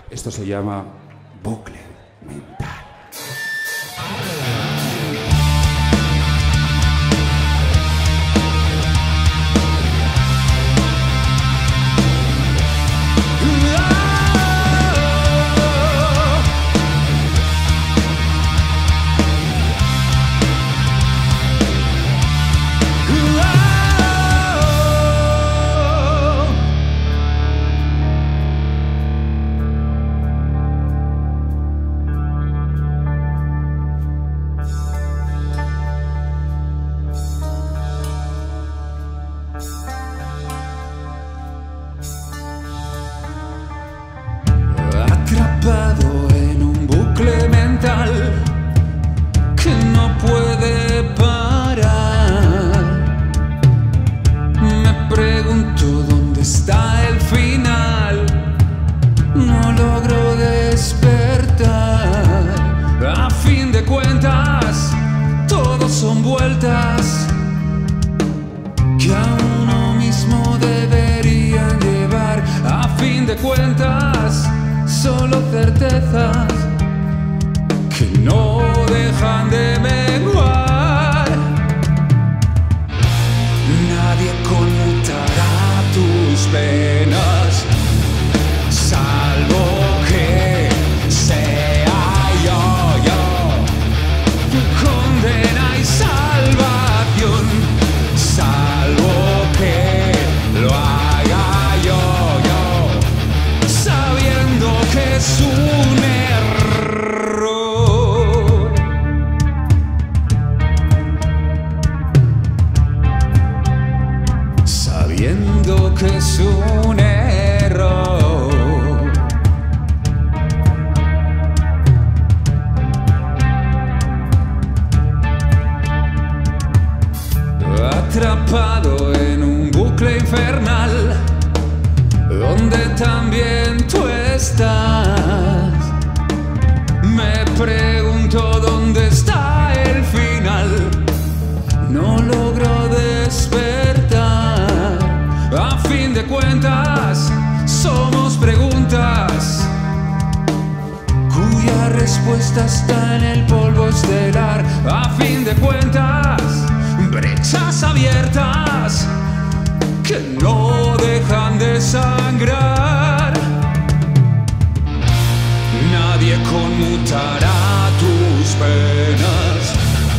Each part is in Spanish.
Esto se llama bucle mental. Atrapado en un bucle mental que no puede parar. Me pregunto dónde está el final. No logro despertar. A fin de cuentas, todos son vueltas que a uno mismo deberían llevar. A fin de cuentas, solo certezas que no dejan de menguar. Nadie conmutará tus penas, salvo que sea yo. Tu condena y salvación, salvo que lo haga yo. Sabiendo que es un error. Sabiendo que es un error. Atrapado en un bucle infernal donde también tú estás. Me pregunto dónde está el final. No logro despertar. A fin de cuentas, somos preguntas cuya respuesta está en el polvo estelar. A fin de cuentas, brechas abiertas que no dejan de sangrar. Nadie conmutará tus penas,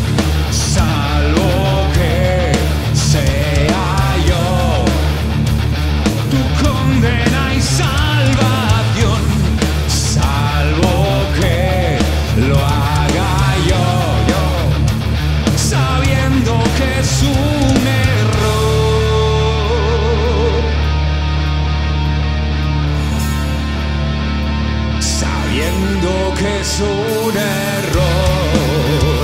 salvo que sea yo. Tu condena y salvación, salvo que lo haga yo. Sabiendo que es un error. Sabiendo que es un error.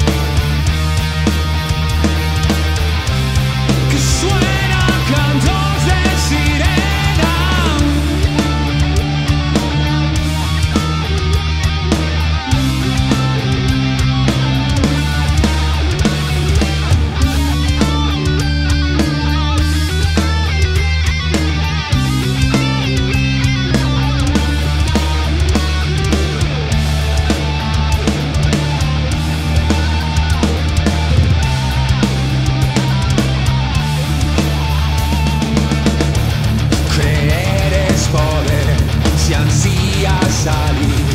Que suena cantos de sirena. Creer es poder, si ansías salir